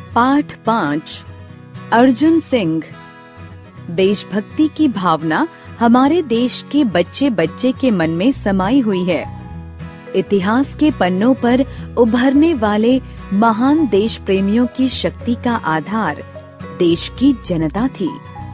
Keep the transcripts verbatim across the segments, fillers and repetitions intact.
पाठ पाँच। अर्जुन सिंह। देशभक्ति की भावना हमारे देश के बच्चे बच्चे के मन में समाई हुई है। इतिहास के पन्नों पर उभरने वाले महान देश प्रेमियों की शक्ति का आधार देश की जनता थी।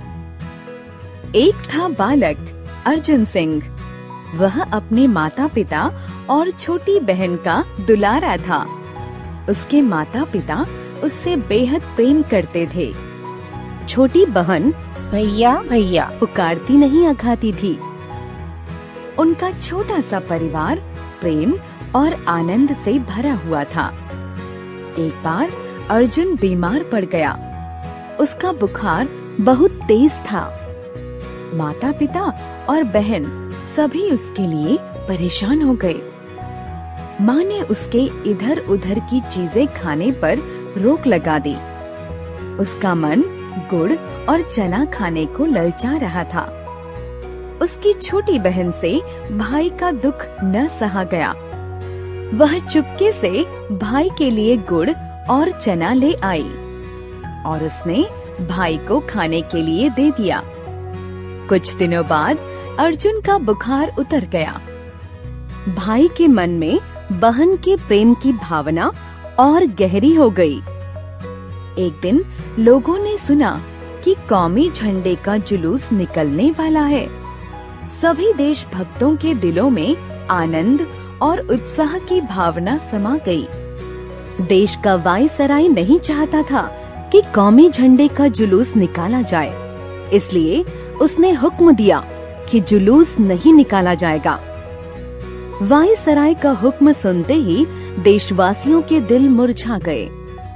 एक था बालक अर्जुन सिंह। वह अपने माता पिता और छोटी बहन का दुलारा था। उसके माता पिता उससे बेहद प्रेम करते थे। छोटी बहन भैया भैया पुकारती नहीं अघाती थी। उनका छोटा सा परिवार प्रेम और आनंद से भरा हुआ था। एक बार अर्जुन बीमार पड़ गया। उसका बुखार बहुत तेज था। माता पिता और बहन सभी उसके लिए परेशान हो गए। माँ ने उसके इधर उधर की चीजें खाने पर रोक लगा दी। उसका मन गुड़ और चना खाने को ललचा रहा था। उसकी छोटी बहन से भाई का दुख न सहा गया। वह चुपके से भाई के लिए गुड़ और चना ले आई और उसने भाई को खाने के लिए दे दिया। कुछ दिनों बाद अर्जुन का बुखार उतर गया। भाई के मन में बहन के प्रेम की भावना और गहरी हो गई। एक दिन लोगों ने सुना कि कौमी झंडे का जुलूस निकलने वाला है। सभी देशभक्तों के दिलों में आनंद और उत्साह की भावना समा गई। देश का वायसराय नहीं चाहता था कि कौमी झंडे का जुलूस निकाला जाए, इसलिए उसने हुक्म दिया कि जुलूस नहीं निकाला जाएगा। वायसराय का हुक्म सुनते ही देशवासियों के दिल मुरझा गए।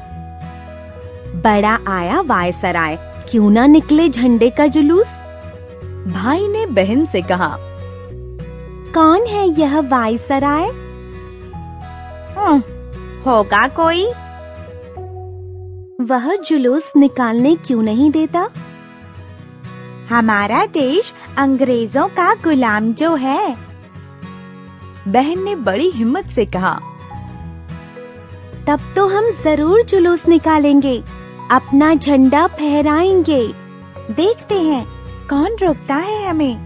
बड़ा आया वायसराय, क्यों ना निकले झंडे का जुलूस? भाई ने बहन से कहा। कौन है यह वायसराय? होगा कोई। वह जुलूस निकालने क्यों नहीं देता? हमारा देश अंग्रेजों का गुलाम जो है। बहन ने बड़ी हिम्मत से कहा। तब तो हम जरूर जुलूस निकालेंगे, अपना झंडा फहराएंगे। देखते हैं कौन रोकता है हमें।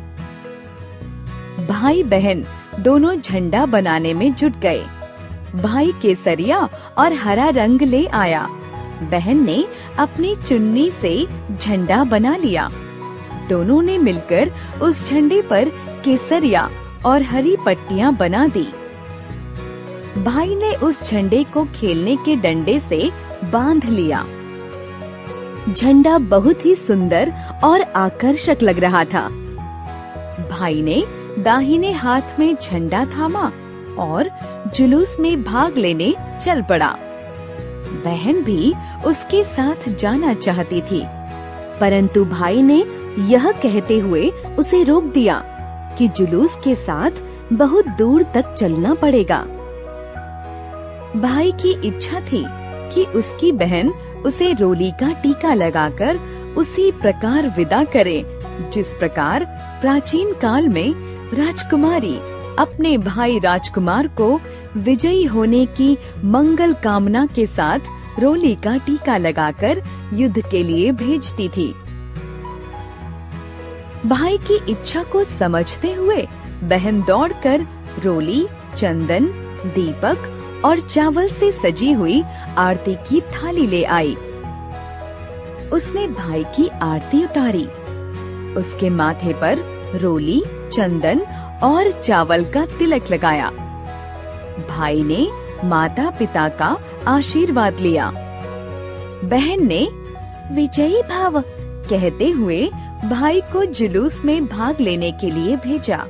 भाई बहन दोनों झंडा बनाने में जुट गए। भाई केसरिया और हरा रंग ले आया। बहन ने अपनी चुन्नी से झंडा बना लिया। दोनों ने मिलकर उस झंडे पर केसरिया और हरी पट्टियां बना दी। भाई ने उस झंडे को खेलने के डंडे से बांध लिया। झंडा बहुत ही सुंदर और आकर्षक लग रहा था। भाई ने दाहिने हाथ में झंडा थामा और जुलूस में भाग लेने चल पड़ा। बहन भी उसके साथ जाना चाहती थी, परंतु भाई ने यह कहते हुए उसे रोक दिया कि जुलूस के साथ बहुत दूर तक चलना पड़ेगा। भाई की इच्छा थी कि उसकी बहन उसे रोली का टीका लगाकर उसी प्रकार विदा करे, जिस प्रकार प्राचीन काल में राजकुमारी अपने भाई राजकुमार को विजयी होने की मंगल कामना के साथ रोली का टीका लगाकर युद्ध के लिए भेजती थी। भाई की इच्छा को समझते हुए बहन दौड़कर रोली, चंदन, दीपक और चावल से सजी हुई आरती की थाली ले आई। उसने भाई की आरती उतारी। उसके माथे पर रोली, चंदन और चावल का तिलक लगाया। भाई ने माता पिता का आशीर्वाद लिया। बहन ने विजयी भव कहते हुए भाई को जुलूस में भाग लेने के लिए भेजा।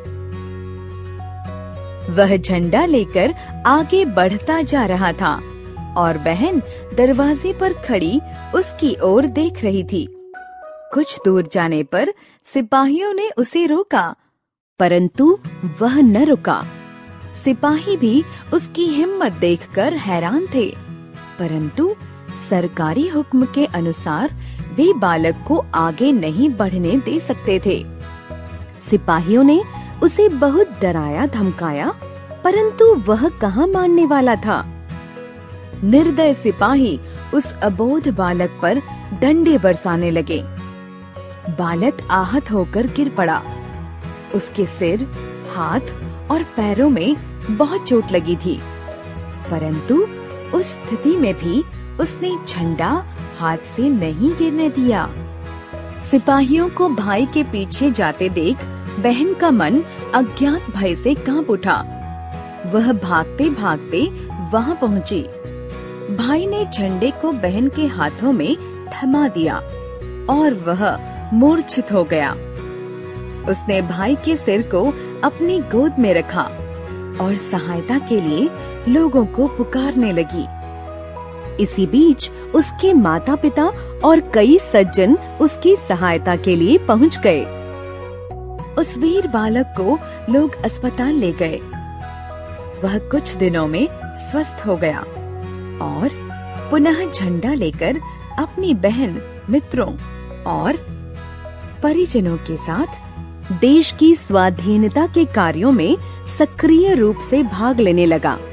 वह झंडा लेकर आगे बढ़ता जा रहा था और बहन दरवाजे पर खड़ी उसकी ओर देख रही थी। कुछ दूर जाने पर सिपाहियों ने उसे रोका, परंतु वह न रुका। सिपाही भी उसकी हिम्मत देखकर हैरान थे, परंतु सरकारी हुक्म के अनुसार वे बालक को आगे नहीं बढ़ने दे सकते थे। सिपाहियों ने उसे बहुत डराया धमकाया, परंतु वह कहाँ मानने वाला था। निर्दय सिपाही उस अबोध बालक पर डंडे बरसाने लगे। बालक आहत होकर गिर पड़ा। उसके सिर, हाथ और पैरों में बहुत चोट लगी थी, परंतु उस स्थिति में भी उसने झंडा हाथ से नहीं गिरने दिया। सिपाहियों को भाई के पीछे जाते देख बहन का मन अज्ञात भय से कांप उठा। वह भागते भागते वहां पहुंची। भाई ने झंडे को बहन के हाथों में थमा दिया और वह मूर्छित हो गया। उसने भाई के सिर को अपनी गोद में रखा और सहायता के लिए लोगों को पुकारने लगी। इसी बीच उसके माता पिता और कई सज्जन उसकी सहायता के लिए पहुंच गए। उस वीर बालक को लोग अस्पताल ले गए। वह कुछ दिनों में स्वस्थ हो गया और पुनः झंडा लेकर अपनी बहन, मित्रों और परिजनों के साथ देश की स्वाधीनता के कार्यों में सक्रिय रूप से भाग लेने लगा।